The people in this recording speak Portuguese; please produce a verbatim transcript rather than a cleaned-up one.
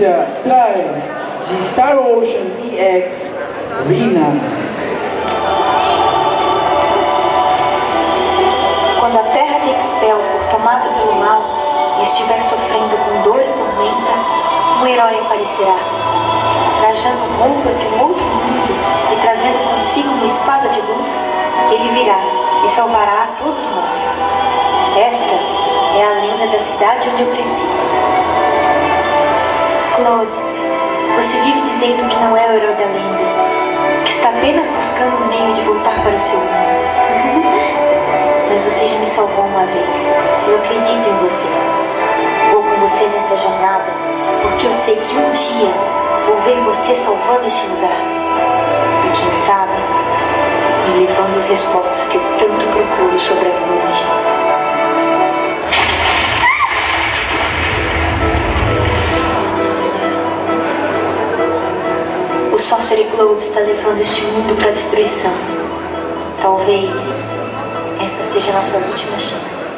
Kira traz de Star Ocean E X, Rina. Quando a terra de Expel for tomada pelo mal e estiver sofrendo com dor e tormenta, um herói aparecerá, trajando roupas de um outro mundo e trazendo consigo uma espada de luz. Ele virá e salvará a todos nós. Esta é a lenda da cidade onde eu cresci. Claude, você vive dizendo que não é o herói da lenda, que está apenas buscando um meio de voltar para o seu mundo. Mas você já me salvou uma vez. Eu acredito em você. Vou com você nessa jornada, porque eu sei que um dia vou ver você salvando este lugar. E quem sabe, me levando as respostas que eu tanto procuro sobre a minha origem. O Sorcery Globe está levando este mundo para a destruição. Talvez esta seja a nossa última chance.